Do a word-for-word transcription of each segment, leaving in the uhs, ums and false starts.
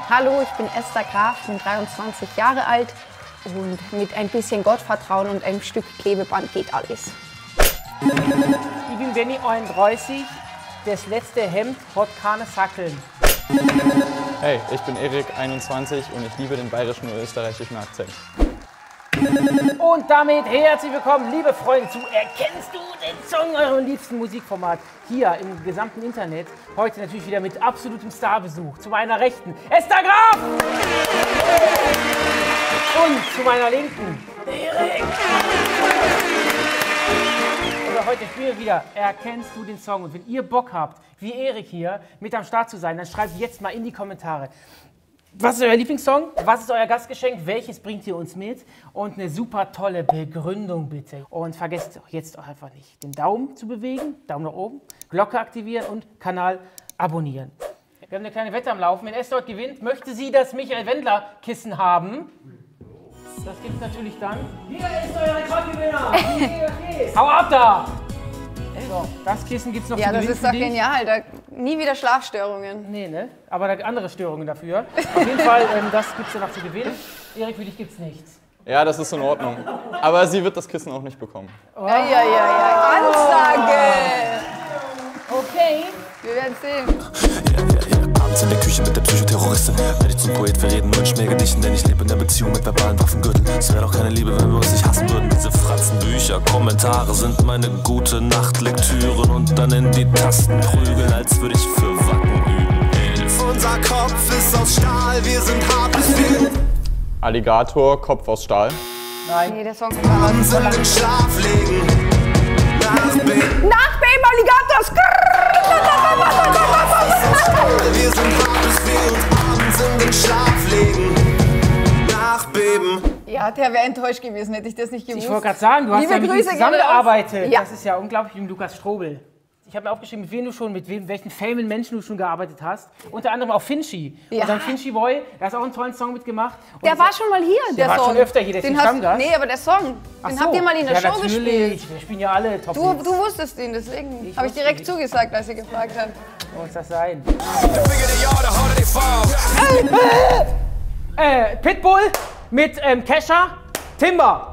Hallo, ich bin Esther Graf, bin dreiundzwanzig Jahre alt und mit ein bisschen Gottvertrauen und einem Stück Klebeband geht alles. Ich bin Benny, einunddreißig, das letzte Hemd hat keine Sackeln. Hey, ich bin Erik, einundzwanzig und ich liebe den bayerischen und österreichischen Akzent. Und damit herzlich willkommen, liebe Freunde, zu Erkennst du den Song, eurem liebsten Musikformat hier im gesamten Internet. Heute natürlich wieder mit absolutem Starbesuch. Zu meiner Rechten Esther Graf! Und zu meiner Linken Erik! Also heute spielen wir wieder Erkennst du den Song. Und wenn ihr Bock habt, wie Erik hier, mit am Start zu sein, dann schreibt jetzt mal in die Kommentare. Was ist euer Lieblingssong? Was ist euer Gastgeschenk? Welches bringt ihr uns mit? Und eine super tolle Begründung bitte. Und vergesst jetzt auch einfach nicht, den Daumen zu bewegen, Daumen nach oben, Glocke aktivieren und Kanal abonnieren. Wir haben eine kleine Wette am Laufen. Wenn Esther heute gewinnt, möchte sie das Michael Wendler Kissen haben. Das gibt es natürlich dann. Hier ist euer Rekordgewinner! Hau ab da! So, das Kissen gibt es noch Ja, zu gewinnen. das ist doch genial. Da, nie wieder Schlafstörungen. Nee, ne? Aber da andere Störungen dafür. Auf jeden Fall, ähm, das gibt es ja noch zu gewinnen. Erik, für dich gibt es nichts. Ja, das ist in Ordnung. Aber sie wird das Kissen auch nicht bekommen. Oh. Ja, ja, ja, ja. Ansage! Okay. Wir werden sehen. Ja, ja, ja. Abends in der Küche mit der Psychoterroristin. Werde ich zum Poet, wir reden nur in Schmähgedichten, denn ich lebe in der Beziehung mit verbalen Waffengürteln. Es wäre doch keine Liebe, wenn wir uns nicht hassen würden. Diese Fratzenbücher, Kommentare sind meine gute Nachtlektüren und dann in die Tasten prügeln, als würde ich für Wacken üben. Elf. Unser Kopf ist aus Stahl, wir sind hart bis wild. Alligator, Kopf aus Stahl. Nein. Nee, der Song ist Abends in den Schlaf legen. Nachbeben. Nachbeben, Alligators! Wir sind hart bis wild und abends in den Schlaf legen. Nachbeben. Ja, der wäre enttäuscht gewesen, hätte ich das nicht gewusst. Ich wollte gerade sagen, du hast Liebe ja mit ihm Grüße zusammengearbeitet. Ja. Das ist ja unglaublich, mit dem Lukas Strobel. Ich habe mir aufgeschrieben, mit wem du schon, mit wem, welchen famous Menschen du schon gearbeitet hast. Unter anderem auch Finchi. Ja. Und dann Finchi Boy, der hat auch einen tollen Song mitgemacht. Und Der war schon mal hier, der, der war Song. schon öfter hier, der ist den ein hast, Stammgast. Nee, aber der Song, Ach den so. habt ihr mal in der ja, Show natürlich. gespielt. Wir spielen ja alle top Du, du wusstest ihn, deswegen Ich habe ich wusste direkt nicht. zugesagt, als ihr gefragt habt. Wo muss das sein? Äh, Pitbull mit ähm, Kesha, Timber.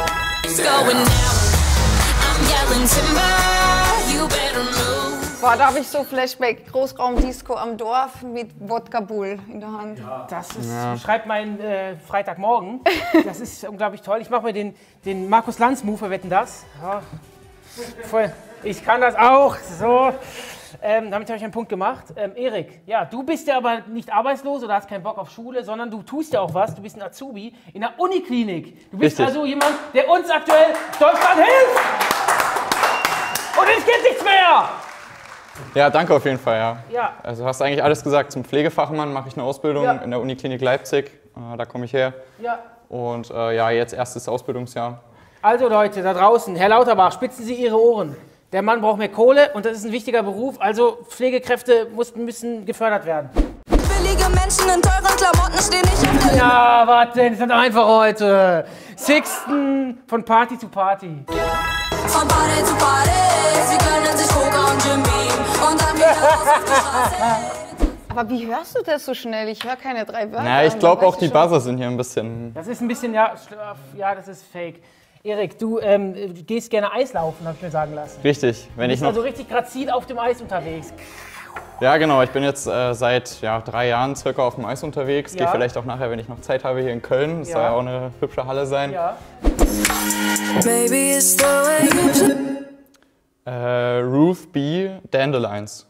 Boah, da habe ich so Flashback, Großraumdisco am Dorf mit Wodka Bull in der Hand. Das ist, schreibt mein äh, Freitagmorgen. Das ist unglaublich toll. Ich mache mir den, den Markus Lanz-Move, wir wetten das. Ja. Voll. Ich kann das auch. So. Ähm, damit habe ich einen Punkt gemacht. Ähm, Erik, ja, du bist ja aber nicht arbeitslos oder hast keinen Bock auf Schule, sondern du tust ja auch was. Du bist ein Azubi in der Uniklinik. Du bist Richtig. also jemand, der uns aktuell Deutschland hilft. Und es geht nichts mehr. Ja, danke auf jeden Fall, ja. Ja. Also hast eigentlich alles gesagt. Zum Pflegefachmann mache ich eine Ausbildung Ja. in der Uniklinik Leipzig. Äh, da komme ich her. Ja. Und äh, ja, jetzt erstes Ausbildungsjahr. Also Leute, da draußen, Herr Lauterbach, spitzen Sie Ihre Ohren. Der Mann braucht mehr Kohle und das ist ein wichtiger Beruf, also Pflegekräfte muss, müssen gefördert werden. Billige Menschen in teuren Klamotten stehen nicht auf der Ja, warte, das ist nicht einfach heute. Sixten von Party zu Party. Von Party zu Party, sie gönnen sich Coca und Jim Beam und dann wieder raus auf die Straße. Aber wie hörst du das so schnell? Ich höre keine drei Wörter. Na, ich und glaube dann auch weißt die du schon. Buzzer sind hier ein bisschen... Das ist ein bisschen, ja, ja, das ist fake. Erik, du ähm, gehst gerne Eislaufen, habe ich mir sagen lassen. Richtig, wenn Du ich bist noch... also richtig grazil auf dem Eis unterwegs. Ja, genau. Ich bin jetzt äh, seit ja, drei Jahren circa auf dem Eis unterwegs. Ja. Gehe vielleicht auch nachher, wenn ich noch Zeit habe, hier in Köln. Das Ja. soll ja auch eine hübsche Halle sein. Ja. Maybe it's the way you Äh, Ruth B. Dandelions.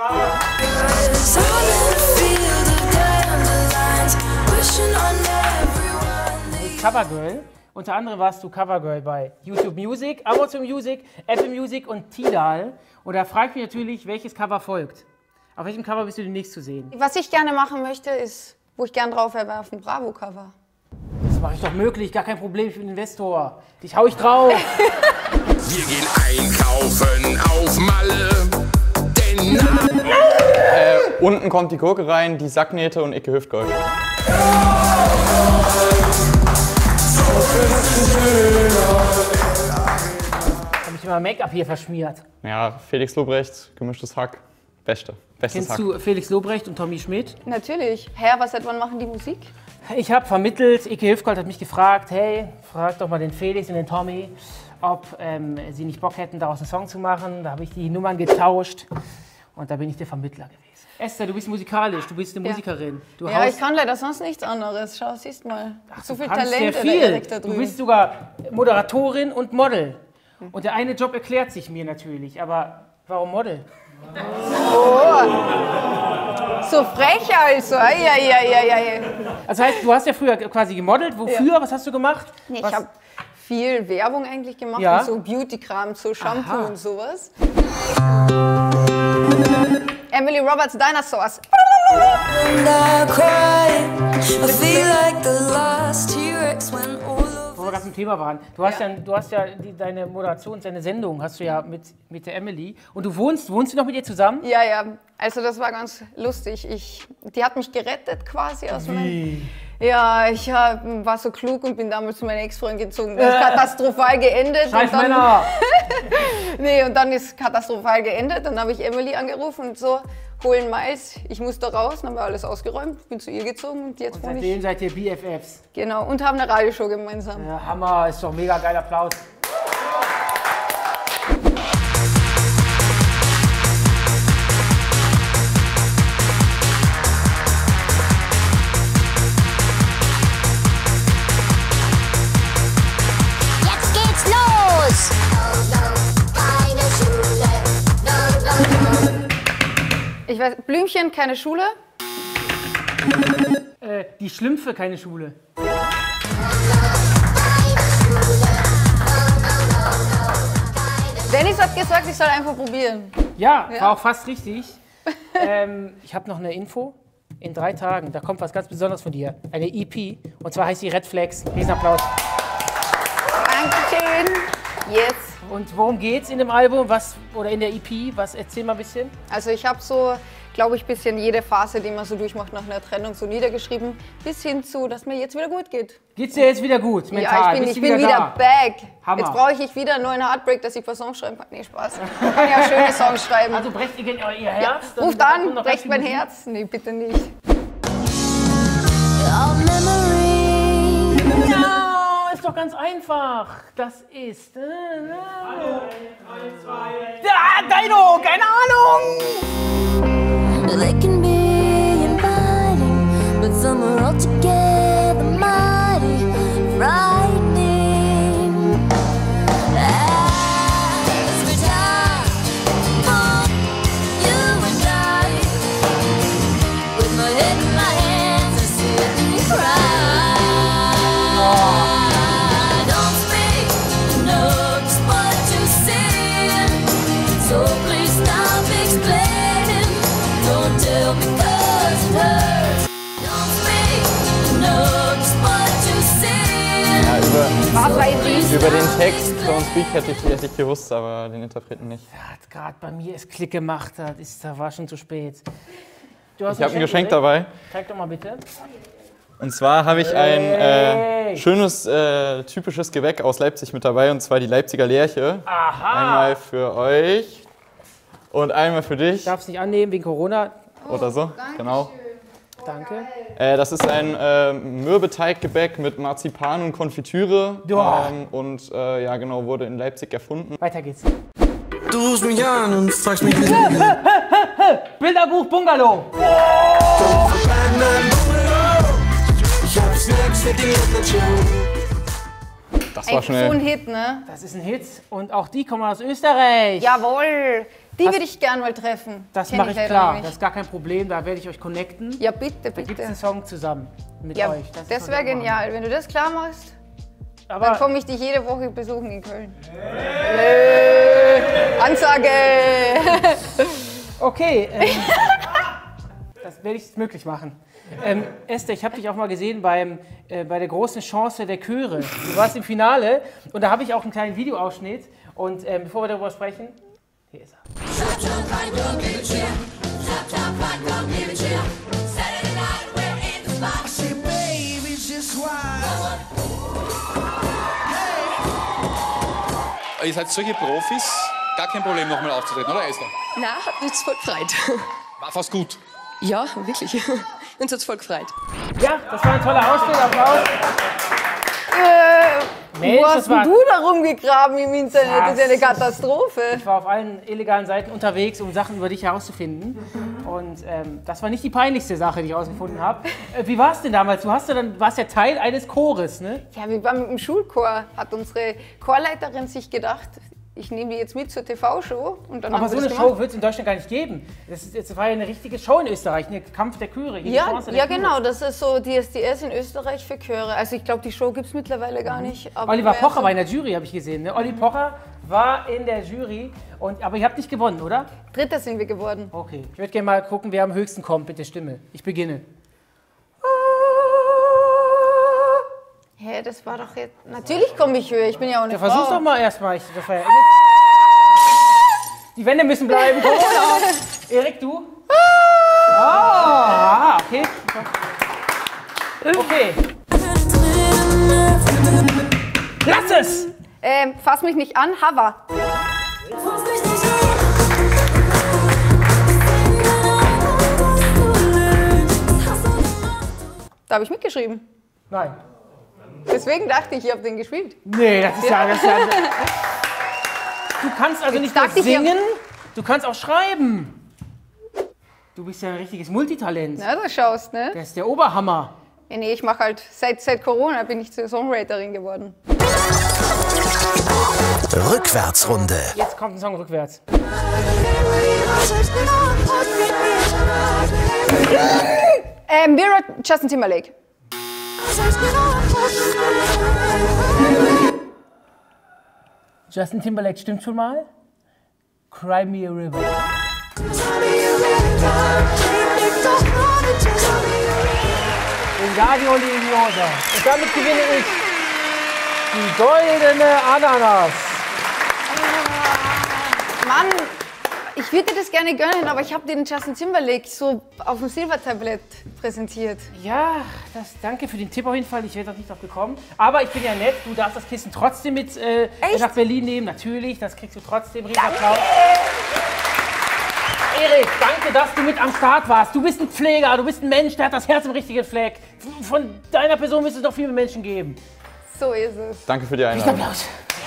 Covergirl. Unter anderem warst du Covergirl bei YouTube Music, Amazon Music, Apple Music und Tidal. Und da frage ich mich natürlich, welches Cover folgt. Auf welchem Cover bist du demnächst zu sehen? Was ich gerne machen möchte, ist, wo ich gern drauf werfe, ein Bravo-Cover. Das mache ich doch möglich, gar kein Problem, ich bin Investor. Dich hau ich drauf. Wir gehen einkaufen auf Malle, denn Äh, unten kommt die Gurke rein, die Sacknähte und Icke Hüftgold. Habe ich immer Make-up hier verschmiert. Ja, Felix Lobrecht, gemischtes Hack, Beste. Bestes Kennst du Felix Lobrecht und Tommy Schmidt? Natürlich. Herr, was seit wann machen die Musik? Ich habe vermittelt, Ike Hüfgold hat mich gefragt, hey, frag doch mal den Felix und den Tommy, ob ähm, sie nicht Bock hätten, daraus einen Song zu machen. Da habe ich die Nummern getauscht und da bin ich der Vermittler gewesen. Esther, du bist musikalisch, du bist eine Ja. Musikerin. Du Ja, haust- ich kann leider sonst nichts anderes. Schau, siehst mal. So viel kannst Talent sehr der viel. Erik da Du drüben. bist sogar Moderatorin und Model. Und der eine Job erklärt sich mir natürlich, aber warum Model? So frech also. Ei, ei, ei, ei, ei. Also heißt, du hast ja früher quasi gemodelt. Wofür? Was hast du gemacht? Nee, Was? ich habe viel Werbung eigentlich gemacht, Ja. und so Beauty-Kram, so Shampoo Aha. und sowas. Emily Roberts Dinosaurs. And I cry. I feel like the last T-Rex when all of Wo wir gerade im Thema waren. Du hast ja, du hast ja die, deine Moderation, deine Sendung hast du ja mit, mit der Emily. Und du wohnst, wohnst du noch mit ihr zusammen? Ja, ja, also das war ganz lustig. Ich, die hat mich gerettet quasi aus meinem... Ja, ich hab, war so klug und bin damals zu meiner Ex-Freundin gezogen. Das ist katastrophal geendet. Scheiß und dann, Männer! nee, und dann ist katastrophal geendet. Dann habe ich Emily angerufen und so, holen Mais, ich muss da raus. Dann haben wir alles ausgeräumt, bin zu ihr gezogen und jetzt wohne ich... Seitdem seid ihr B F Fs. Genau, und haben eine Radioshow gemeinsam. Ja, Hammer, ist doch mega geiler Applaus. Jetzt geht's los! Ich weiß, Blümchen, keine Schule. Äh, die Schlümpfe, keine Schule. Dennis hat gesagt, ich soll einfach probieren. Ja, Ja. war auch fast richtig. ähm, ich habe noch eine Info. In drei Tagen, da kommt was ganz Besonderes von dir. Eine E P. Und zwar heißt die Red Flags. Riesenapplaus. Dankeschön. Yes. Und worum geht's in dem Album? Was, oder in der E P? Was, erzähl mal ein bisschen. Also ich habe so, glaube ich, ein bisschen jede Phase, die man so durchmacht nach einer Trennung, so niedergeschrieben, bis hin zu, dass mir jetzt wieder gut geht. Geht's dir jetzt wieder gut, mental? Ja, ich bin, Bist ich du bin wieder, da? back. Hammer. Jetzt brauche ich wieder einen neuen Heartbreak, dass ich was Songs schreiben kann. Nee, Spaß. Ich kann ja schöne Songs schreiben. Also brecht ihr, ihr Herz? Dann Ruft kommt an, noch ganz brecht viel mein Musik. Herz. Nee, bitte nicht. our memory. Ja, ist doch ganz einfach. Das ist... Äh, ja, Dino, keine Ahnung! They can be inviting, but some are altogether mighty frightening. As we die for you and I, with my head in my hands, I sit and cry. Don't speak, know just what you see, so please stop explaining. Don't tell me 'cause it hurts. Don't speak, know just what you see. Ja, über, Was weiß ich? über den Text Don't Speak hätte ich, hätte ich gewusst, aber den Interpreten nicht. Hat gerade bei mir es Klick gemacht, das ist, da war schon zu spät. Du hast Ich habe ein Geschenk dabei. dabei. Zeig doch mal bitte. Und zwar habe ich ein Hey. äh, schönes, äh, typisches Gewäck aus Leipzig mit dabei, und zwar die Leipziger Lerche. Aha! Einmal für euch und einmal für dich Ich darf es nicht annehmen wegen Corona. oder so. Genau. Danke. Äh, das ist ein äh, Mürbeteiggebäck mit Marzipan und Konfitüre. Boah. Ähm, und äh, ja, genau, wurde in Leipzig erfunden. Weiter geht's. Du rufst mich an und fragst mich, wie Bilderbuch Bungalow. ich hab Snacks für die Das war Echt so ein schnell. Hit, ne? Das ist ein Hit und auch die kommen aus Österreich. Jawohl. Die Hast- würde ich gern mal treffen. Das Kenn mache ich leider klar. nicht. Das ist gar kein Problem. Da werde ich euch connecten. Ja, bitte, Da gibt es bitte. einen Song zusammen mit Ja, euch. ist das doch wäre der Hammer. genial. Wenn du das klar machst, dann Aber komme ich dich jede Woche besuchen in Köln. Hey. Ansage! okay, ähm, das werde ich jetzt möglich machen. Ähm, Esther, ich habe dich auch mal gesehen beim, äh, bei der großen Chance der Chöre. Du warst im Finale und da habe ich auch einen kleinen Videoausschnitt. Und ähm, bevor wir darüber sprechen, hier ist er. Ihr seid solche Profis, gar kein Problem nochmal aufzutreten, oder Esther? Na, hat uns voll gefreut. War fast gut. Ja, wirklich. Uns hat's voll gefreut. Ja, das war ein toller Ausschnitt. Applaus. Äh, Mensch, wo das hast war- denn du da rumgegraben im Internet? Das ist ja eine Katastrophe. Ich war auf allen illegalen Seiten unterwegs, um Sachen über dich herauszufinden. Und ähm, das war nicht die peinlichste Sache, die ich herausgefunden habe. Äh, wie war es denn damals? Du hast ja dann, warst ja Teil eines Chores, ne? Ja, wir waren mit dem Schulchor. Hat unsere Chorleiterin sich gedacht, ich nehme die jetzt mit zur T V-Show. Und dann Aber haben so wir eine das Show gemacht. wird es in Deutschland gar nicht geben. Das, ist, das war ja eine richtige Show in Österreich, ein Kampf der Chöre. hier die Ja, Chance der ja Chöre. genau, das ist so D S D S in Österreich für Chöre. Also ich glaube, die Show gibt es mittlerweile gar nicht. Aber Oliver mehr Pocher so- war in der Jury, habe ich gesehen. Ne? Olli Pocher war in der Jury, und, aber ihr habt nicht gewonnen, oder? Dritter sind wir geworden. Okay. Ich würde gerne mal gucken, wer am höchsten kommt mit der Stimme. Ich beginne. Hä, das war doch jetzt... Natürlich komme ich höher, ich bin ja auch eine Ja, Frau. versuch doch mal erstmal. Ich- das war ja- Die Wände müssen bleiben. Corona. Erik, du? Ah, okay. Okay. Lass es! Ähm, fass mich nicht an, Hava. Da habe ich mitgeschrieben. Nein. Deswegen dachte ich, ich habe den gespielt. Nee, das ist ja... Das ist ja du kannst also nicht nur dachte ich, ja- singen, du kannst auch schreiben. Du bist ja ein richtiges Multitalent. Na, du schaust, ne? Das ist der Oberhammer. Ja, nee, ich mache halt, seit, seit Corona bin ich zur Songwriterin geworden. Rückwärtsrunde. Jetzt kommt ein Song rückwärts. Ähm, Mirror, Justin Timberlake. Justin Timberlake stimmt schon mal. Cry Me a River. Wingardium Leviosa. Und damit gewinne ich die goldene Ananas. Mann, ich würde dir das gerne gönnen, aber ich habe den Justin Timberlake so auf dem Silbertablett präsentiert. Ja, das, danke für den Tipp auf jeden Fall. Ich wäre doch nicht drauf gekommen. Aber ich bin ja nett. Du darfst das Kissen trotzdem mit äh, nach Berlin nehmen. Natürlich, das kriegst du trotzdem. Riesenapplaus. Erik, danke, dass du mit am Start warst. Du bist ein Pfleger, du bist ein Mensch, der hat das Herz im richtigen Fleck. Von deiner Person müsste es noch viele Menschen geben. So ist es. Danke für die Einladung. Applaus.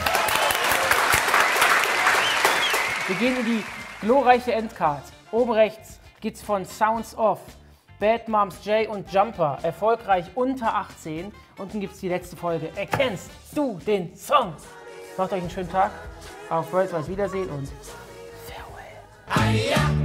Wir gehen in die glorreiche Endcard. Oben rechts geht's von Sounds Off, Bad Moms J und Jumper, erfolgreich unter achtzehn. Unten gibt's die letzte Folge. Erkennst du den Song? Macht euch einen schönen Tag. Auf Worldwide Wiedersehen und Farewell.